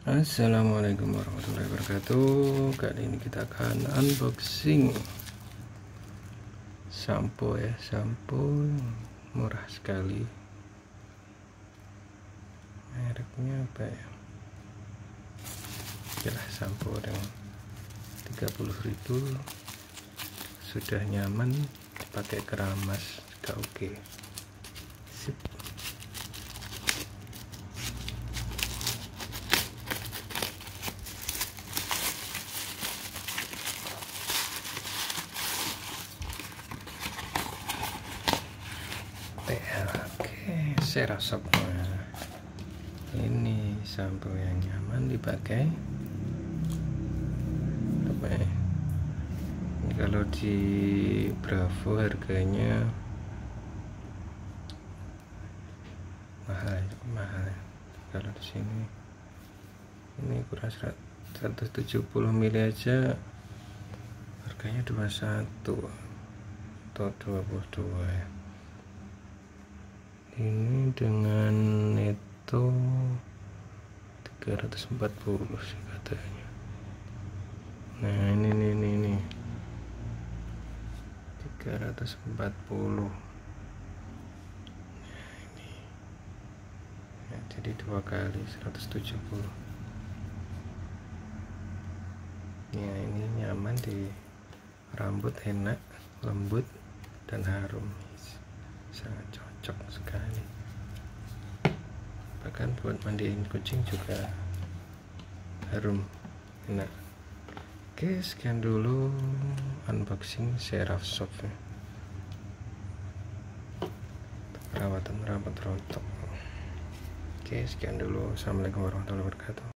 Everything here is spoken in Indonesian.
Assalamualaikum warahmatullahi wabarakatuh. Kali ini kita akan unboxing sampo ya, sampo murah sekali. Mereknya apa ya? Adalah sampo dengan 30.000, sudah nyaman, pakai keramas juga oke. Sip. Oke, Cerasop. Ini sampo yang nyaman dipakai. Ini kalau di Bravo harganya mahal. Kalau di sini ini kurang 170 mili aja harganya 21 atau 22 ya. Ini dengan neto 340 sih katanya. Nah ini 340. Nah ini ya, jadi 2 kali 170 ya. Ini nyaman di rambut, enak, lembut dan harum, sangat cocok sekali. Bahkan buat mandiin kucing juga harum, enak. Oke, sekian dulu unboxing Cerasop ya. Perawatan rambut rontok. Oke, sekian dulu. Assalamualaikum warahmatullahi wabarakatuh.